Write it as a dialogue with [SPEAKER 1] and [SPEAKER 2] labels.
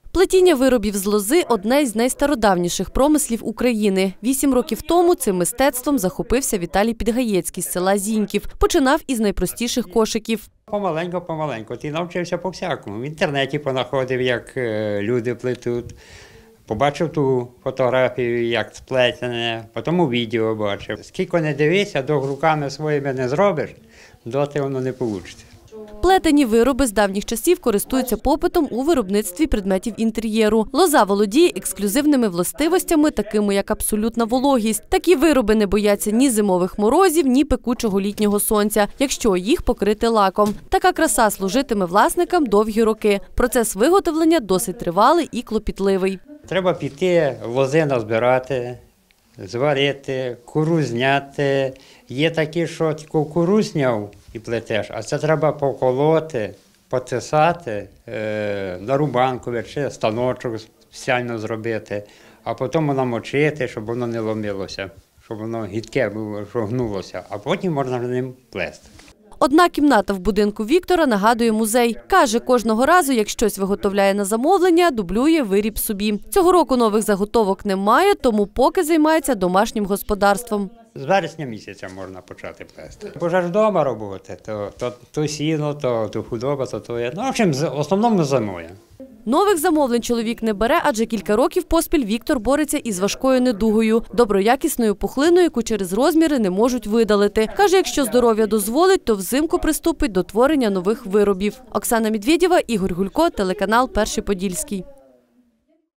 [SPEAKER 1] Плетіння виробів з лози – одне із найстародавніших промислів України. 8 років тому цим мистецтвом захопився Віталій Підгаєцький з села Зіньків. Починав із найпростіших кошиків.
[SPEAKER 2] Помаленьку. Ти навчився по-всякому. В інтернеті понаходив, як люди плетуть. Побачив ту фотографію, як сплетене, потім у відео бачив. Скільки не дивися, доки руками своїми не зробиш, доти воно не вийде.
[SPEAKER 1] Плетені вироби з давніх часів користуються попитом у виробництві предметів інтер'єру. Лоза володіє ексклюзивними властивостями, такими як абсолютна вологість. Такі вироби не бояться ні зимових морозів, ні пекучого літнього сонця, якщо їх покрити лаком. Така краса служитиме власникам довгі роки. Процес виготовлення досить тривалий і клопітливий.
[SPEAKER 2] Треба піти, лози назбирати, зварити, кору зняти. Є такі, що тільки кору зняв і плетеш, а це треба поколоти, потисати, на рубанку чи станочок спеціально зробити, а потім намочити, щоб воно не ломилося, щоб воно гідке було, що гнулося, а потім можна ним плести.
[SPEAKER 1] Одна кімната в будинку Віктора нагадує музей. Каже, кожного разу, як щось виготовляє на замовлення, дублює виріб собі. Цього року нових заготовок немає, тому поки займається домашнім господарством.
[SPEAKER 2] З вересня місяця можна почати плести. Бо ж вдома роботи, то сіно, то худоба, то є. Ну, в общем, в основному зимою.
[SPEAKER 1] Нових замовлень чоловік не бере, адже кілька років поспіль Віктор бореться із важкою недугою – доброякісною пухлиною, яку через розміри не можуть видалити. Каже, якщо здоров'я дозволить, то взимку приступить до творення нових виробів. Оксана Медведєва, Ігор Гулько, телеканал «Перший Подільський».